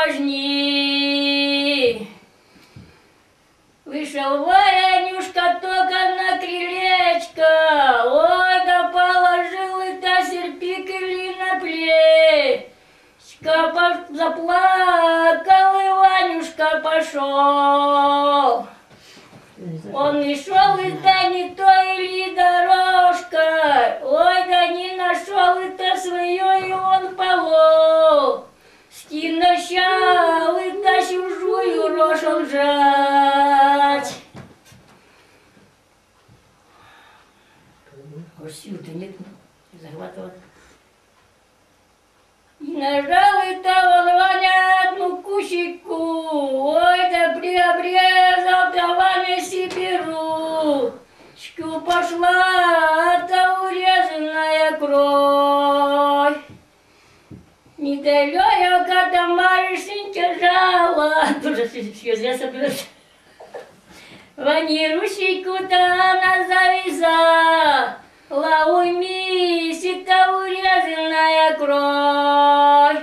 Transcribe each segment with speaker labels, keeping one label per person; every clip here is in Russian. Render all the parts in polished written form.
Speaker 1: осторожней. Вышел Ванюшка только на крылечко, ой, да положил это серпикали на плечко, заплакал и Ванюшка пошел. Он и шел, и да не той ли дорожка, ой, да не нашел это свое, и он полол. Скинощал, и да чужую рожь он жать. Уж сил-то нет, захватывать. И нажал это он Ваня одну кусику, ой, да приобрезал, да Ваня Сибиру. Шку пошла, та урезанная кровь. Недалеко там Маришенька жала, тоже слезы соберешь. Ванирусику-то она завязала, уймись, это урезанная кровь.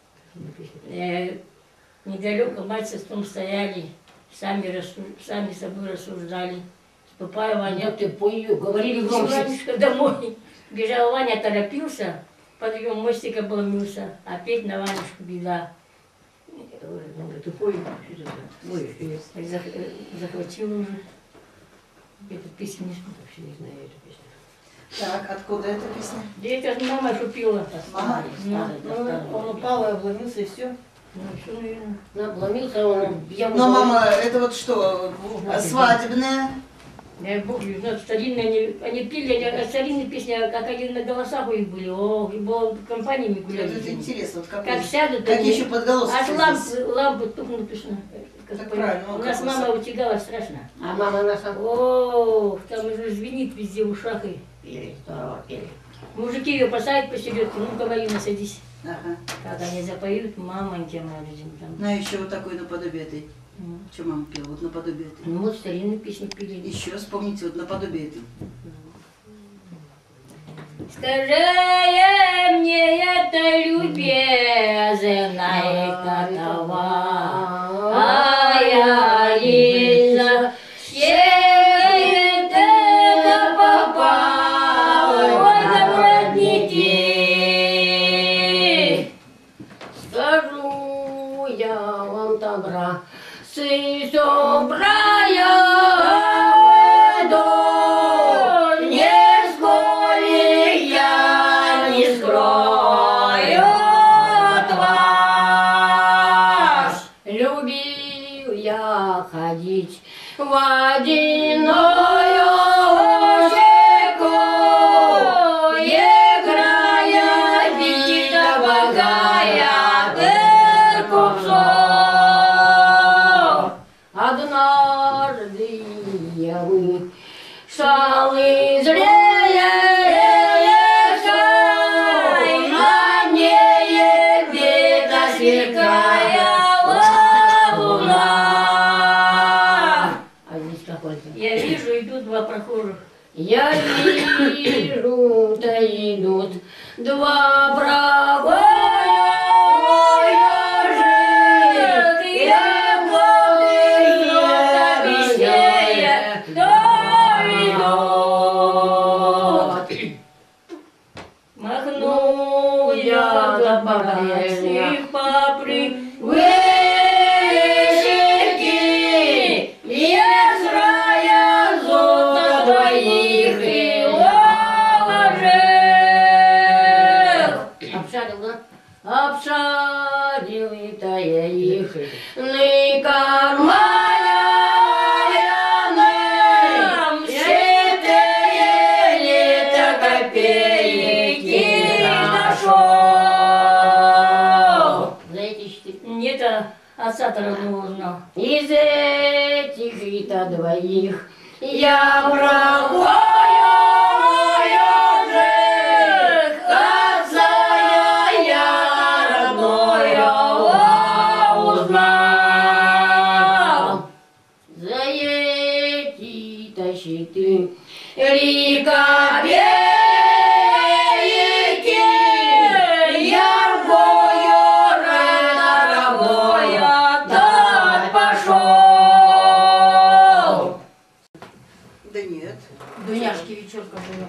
Speaker 1: Недалеко мать со стом стояли, сами собой рассуждали. Папа Ваня,
Speaker 2: ты пою, говорили
Speaker 1: Ванюшка домой. Бежал Ваня, торопился, подъем мостика обломился, опять на Ванюшку беда.
Speaker 2: Ты пою,
Speaker 1: Захватил уже. Эту песню
Speaker 2: вообще не знаю эту песню.
Speaker 3: Так, откуда эта песня?
Speaker 1: Да это мама купила.
Speaker 3: Мама?
Speaker 2: Он упал и обломился, и все.
Speaker 1: Ну, все, наверное.
Speaker 2: Обломился, он...
Speaker 3: Но мама, это вот что, свадебная?
Speaker 1: Я Бог не знаю, старинные, они пели, старинные песни, как они на голосах у них были, о, и было компаниями гуляли.
Speaker 3: Это интересно, вот
Speaker 1: Как сядут,
Speaker 3: какие еще подголоски
Speaker 1: аж
Speaker 3: здесь?
Speaker 1: лампы тухнут точно.
Speaker 3: Так правильно,
Speaker 1: У нас мама утягала страшно.
Speaker 2: А мама наша...
Speaker 1: О, там уже звенит везде в ушах. И...
Speaker 2: Пели, здорово пели.
Speaker 1: Мужики ее посадят посередке, ну-ка, Марина, садись.
Speaker 3: Ага.
Speaker 1: Как они запоют, мамоньки моя там.
Speaker 3: Ну, еще вот такой наподобие этой. Что мама пела? Вот наподобие этой.
Speaker 1: Ну, вот старинные песни пели.
Speaker 3: Еще вспомните, вот наподобие этой.
Speaker 1: Скажи мне, это любезная какова, а я Лиза, это попал, ой, забродники.
Speaker 2: Скажу я вам тогда, сы собрая, ходить в водяную реку, играя бита богая купцов. Однажды я вышел из леса, на ней бита сверкая.
Speaker 1: Я вижу, идут два прохожих.
Speaker 2: Я вижу, да идут два прохожих. Я объясняя, кто идут.
Speaker 1: Махнул я до погрешных попрыг.
Speaker 2: Обшарил я их, ны карманам, святые лето копейки нашел. Знаете, что?
Speaker 1: Нет, отца-то родного узнал.
Speaker 2: Из этих-то двоих я прогоню. Ты река береги, яркою дорогой пятерка была.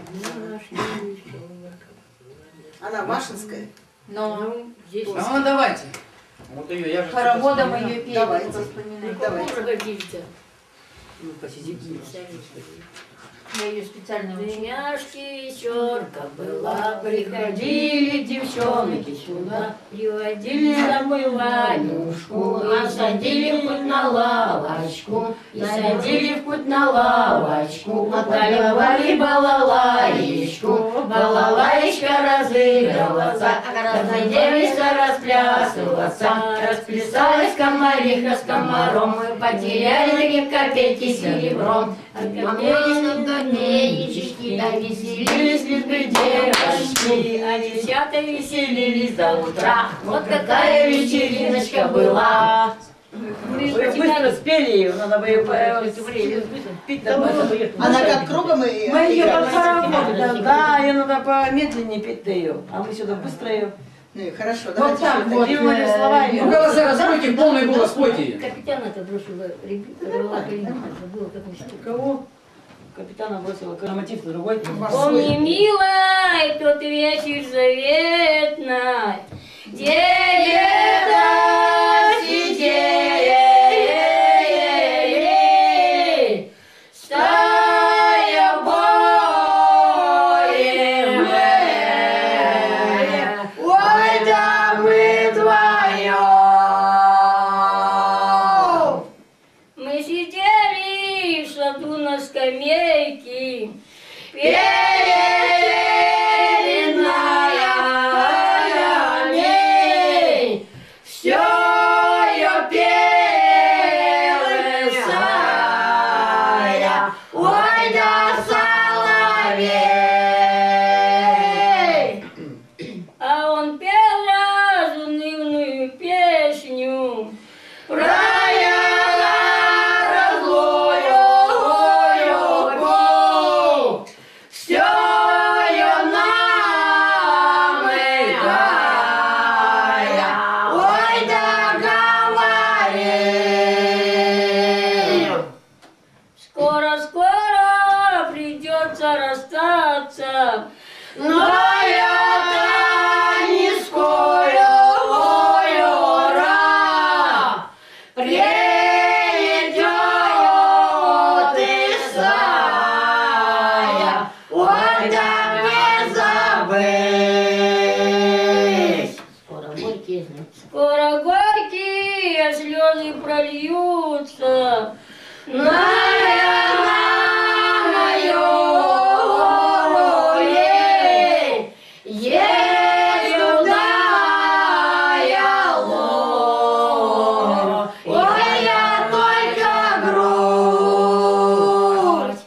Speaker 3: Она Машинская.
Speaker 2: Но здесь
Speaker 4: Ну, давайте. Вот ее, я же...
Speaker 2: хороводом ее пели.
Speaker 3: Давайте.
Speaker 2: Воспоминания.
Speaker 3: Давайте.
Speaker 4: Ну, посидите.
Speaker 2: Я ее специально учила.
Speaker 1: Двойняшки вечерка была, приходили девчонки сюда, приводили с собой Ванюшку, а садили в путь на лавочку, и садили в путь на лавочку, подавали балалаечку, балалаечка разыгрываться, разнодевица расплясываться, расплясалась комариха с комаром, мы потеряли такие копейки серебром, Каменечки, да веселились лишь девочки, а девчата веселились до утра. Вот какая вечериночка была.
Speaker 5: Вы быстро спели ее, надо бы ее пить домой.
Speaker 3: Она как кругом и
Speaker 5: Мы ее
Speaker 3: играли.
Speaker 5: под хоровод, да, ее надо помедленнее петь ее, а мы сюда быстро ее.
Speaker 3: Ну и хорошо,
Speaker 2: Вот
Speaker 3: давайте.
Speaker 2: так вот.
Speaker 5: Такими словами.
Speaker 4: Ну, голоса раскройте, полный голос спойте.
Speaker 1: Капитан это бросила ребята, забыла как он сказал.
Speaker 5: Кого? Капитана бросила, мотив-то другой.
Speaker 1: Помни, милая, тот вечер заветный, где лето сидели, стая боем, ой, да мы вдвоем. Мы сидели в саду на скамейке, пели наями, все ее пелая, ой да соловей. А он пел разунывную песню про скоро придется расстаться, но это не скоро, ой, ура, придет и сая, ой, да не забыть. Скоро горькие слезы прольются на мою езжудая ло, ой, я только грудь.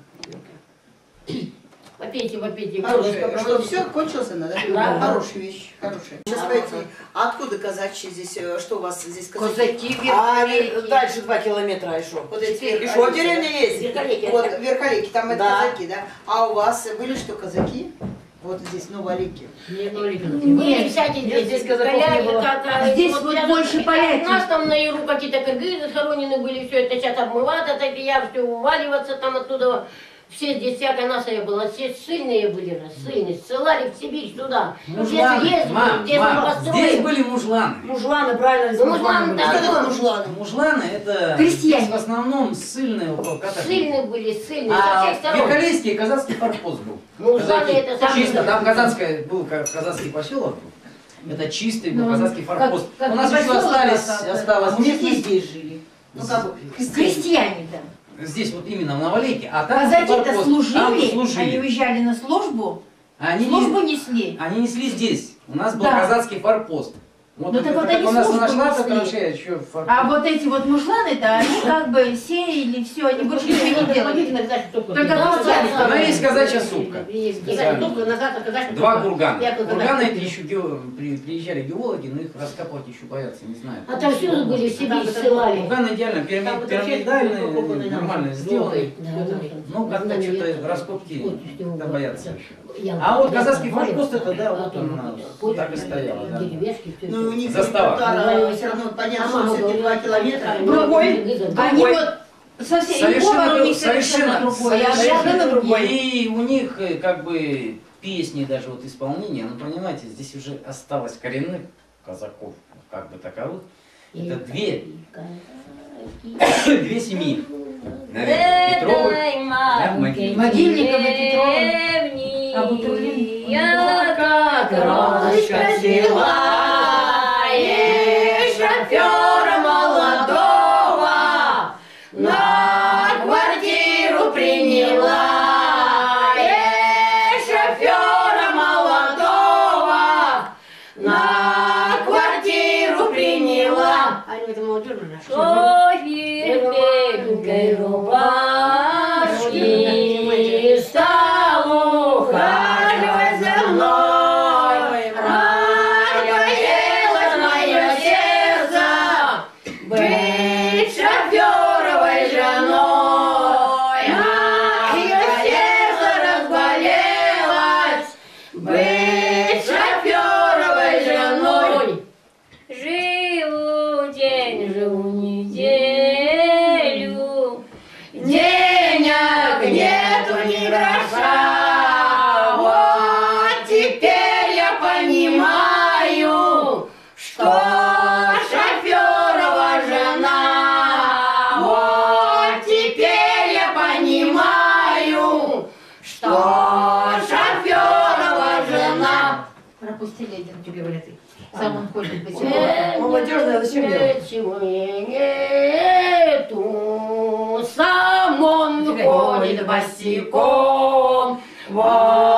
Speaker 1: Попейте.
Speaker 3: Хорошая. Что, все, кончился надо? Да. Хорошая вещь, хорошая. Сейчас пойти. А откуда казачьи здесь? Что у вас здесь казаки?
Speaker 5: Дальше 2 километра и шо.
Speaker 3: Вот эти
Speaker 5: И шо, деревня есть?
Speaker 3: Вот верхолики, там это
Speaker 5: Да.
Speaker 3: казаки, да? А у вас были что, казаки? Вот здесь новолики.
Speaker 2: Нет,
Speaker 1: сядьте
Speaker 5: здесь казаков не было.
Speaker 2: Здесь вот больше поляки.
Speaker 1: У нас там на Яру какие-то кыргызы схоронены были, все это сейчас обмываться, так и я все уваливаться там оттуда. Все здесь всякая насая была, все сильные были, сильные, ссылали в Сибирь туда.
Speaker 4: Мужланы,
Speaker 1: Здесь ездили,
Speaker 4: мам,
Speaker 1: здесь мы построили.
Speaker 4: здесь были мужланы.
Speaker 5: Мужланы, правильно, здесь
Speaker 1: Мужланы,
Speaker 5: мужланы
Speaker 1: да.
Speaker 5: были.
Speaker 3: Что такое мужланы?
Speaker 4: Мужланы это
Speaker 2: Крестьяне.
Speaker 4: здесь в основном ссыльные катары.
Speaker 1: Сильные были, сильные, со
Speaker 4: А
Speaker 1: всех сторон.
Speaker 4: Верхолейский казацкий форпост был.
Speaker 1: Мужланы
Speaker 4: Казаки.
Speaker 1: это самое.
Speaker 4: Чисто, там был казацкий поселок. Это чистый был казацкий форпост.
Speaker 2: как
Speaker 4: У нас еще
Speaker 2: поселок
Speaker 4: осталось
Speaker 3: Мужики
Speaker 4: местность.
Speaker 3: здесь жили. Ну как бы,
Speaker 2: Крестьяне, да.
Speaker 4: Здесь вот именно в Новолейке, а там
Speaker 2: Казаки-то
Speaker 4: форпост, там
Speaker 2: служили,
Speaker 4: служили.
Speaker 2: они уезжали на службу,
Speaker 4: Они
Speaker 2: службу несли.
Speaker 4: Они несли здесь. У нас был
Speaker 2: Да.
Speaker 4: казацкий форпост. Вот
Speaker 2: Ну,
Speaker 4: это
Speaker 2: так вот
Speaker 4: как
Speaker 2: они
Speaker 4: у нас
Speaker 2: службу
Speaker 4: нашла,
Speaker 2: несли.
Speaker 4: так вообще еще форпост.
Speaker 2: А вот эти вот мужланы-то, они как бы сеяли все, они больше ничего не делали. Только крестьяне.
Speaker 4: Она есть казачья супка. Два кургана. Курганы эти еще приезжали геологи, но их раскапывать еще боятся, не знаю.
Speaker 1: А там всюду были, в Сибирь ссылали.
Speaker 4: Курганы идеально, пирамидальные, нормально сделаны. Ну, как-то что-то раскопки да, боятся. А вот казацкий форпост это, да, вот он так и стоял. Да.
Speaker 3: ну у них
Speaker 4: Застава.
Speaker 3: все равно понятно, что все-таки 2 километра.
Speaker 2: Другой. Они вот Совершенно, у них совершенно другой.
Speaker 5: совершенно другой.
Speaker 4: И у них как бы песни, даже вот исполнение, ну понимаете, здесь уже осталось коренных казаков, как бы таковых. Это две семьи. Петровых, да,
Speaker 2: Могильников и Петровых. А Бутурлин?
Speaker 1: Я как розочка цвела, шофера молодого на квартиру приняла. Шофера молодого на квартиру приняла.
Speaker 5: Они в этом молодежи нашли.
Speaker 1: Шофер беленькой рубашки стал ухаживать за мной. Разболелось мое сердце быть шоферовой женой. Мое сердце разболелось быть шоферовой женой. Живу день, живу неделю, денег нету ни гроша. Вот теперь я понимаю, что шоферова жена. Вот теперь я понимаю, что шоферова жена.
Speaker 2: Пропустили один, тебе говорят. Сам он ходит по
Speaker 5: Молодежная, зачем делать?
Speaker 1: Нету, сам он ходит босиком. Вот